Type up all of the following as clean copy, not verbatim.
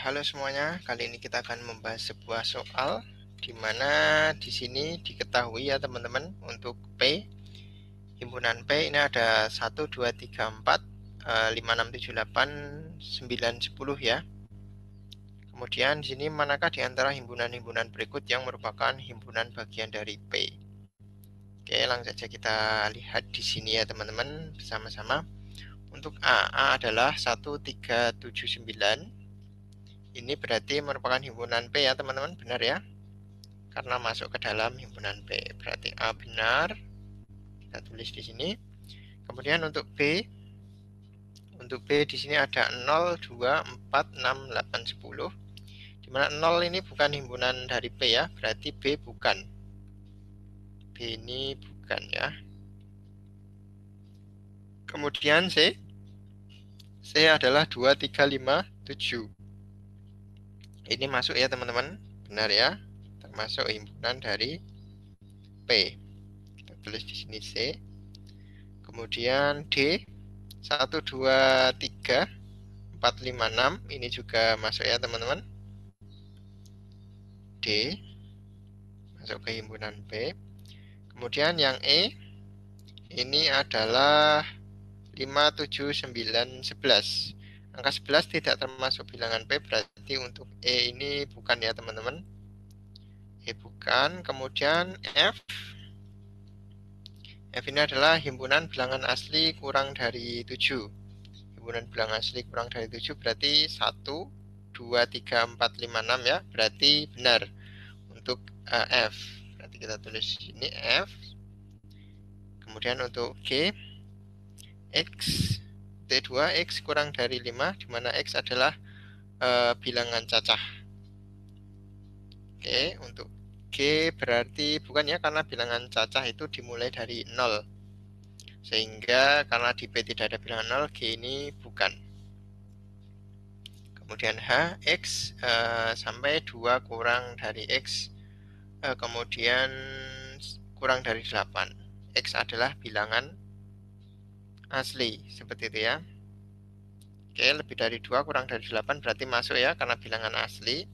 Halo semuanya, kali ini kita akan membahas sebuah soal di mana di sini diketahui ya teman-teman, untuk P, himpunan P ini ada 1, 2, 3, 4, 5, 6, 7, 8, 9, 10 ya. Kemudian di sini manakah di antara himpunan-himpunan berikut yang merupakan himpunan bagian dari P? Oke, langsung saja kita lihat di sini ya teman-teman bersama-sama. Untuk A adalah 1, 3, 7, 9. Ini berarti merupakan himpunan P ya teman-teman, benar ya? Karena masuk ke dalam himpunan P. Berarti A benar. Kita tulis di sini. Kemudian untuk B di sini ada 0, 2, 4, 6, 8, 10. Di mana 0 ini bukan himpunan dari P ya, berarti B bukan. B ini bukan ya. Kemudian C adalah 2, 3, 5, 7. Ini masuk ya teman-teman, benar ya, termasuk himpunan dari P. Kita tulis di sini C. Kemudian D 1, 2, 3, 4, 5, 6. Ini juga masuk ya teman-teman. D masuk ke himpunan P. Kemudian yang E ini adalah 5, 7, 9, 11. Angka 11 tidak termasuk bilangan P, berarti untuk E ini bukan ya teman-teman. E bukan. Kemudian F ini adalah himpunan bilangan asli kurang dari 7. Himpunan bilangan asli kurang dari 7 berarti 1, 2, 3, 4, 5, 6 ya. Berarti benar untuk F. Nanti kita tulis di sini F. Kemudian untuk G, X T2 X kurang dari 5, di mana X adalah bilangan cacah. Oke, untuk G berarti bukan ya, karena bilangan cacah itu dimulai dari 0. Sehingga karena di P tidak ada bilangan 0, G ini bukan. Kemudian H, X sampai 2 kurang dari X, kemudian kurang dari 8. X adalah bilangan asli, seperti itu ya. Oke, lebih dari 2 kurang dari 8 berarti masuk ya, karena bilangan asli.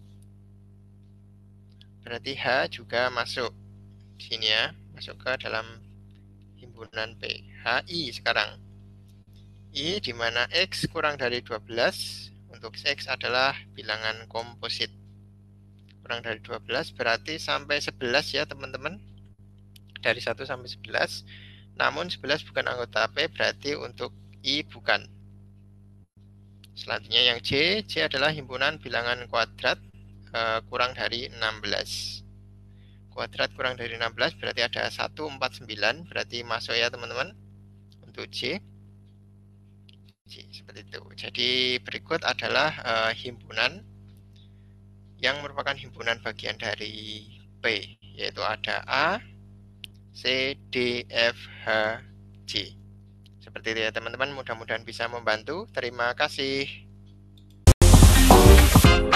Berarti H juga masuk di sini ya, masuk ke dalam himpunan P. HI sekarang. I di mana X kurang dari 12. Untuk X adalah bilangan komposit. Kurang dari 12 berarti sampai 11 ya teman-teman. Dari 1 sampai 11. Namun 11 bukan anggota P, berarti untuk I bukan. Selanjutnya yang C adalah himpunan bilangan kuadrat kurang dari 16. Kuadrat kurang dari 16 berarti ada 149, berarti masuk ya teman-teman untuk C. Seperti itu. Jadi berikut adalah himpunan yang merupakan himpunan bagian dari P, yaitu ada A, C, D, F, H, J. Seperti itu ya teman-teman, mudah-mudahan bisa membantu. Terima kasih.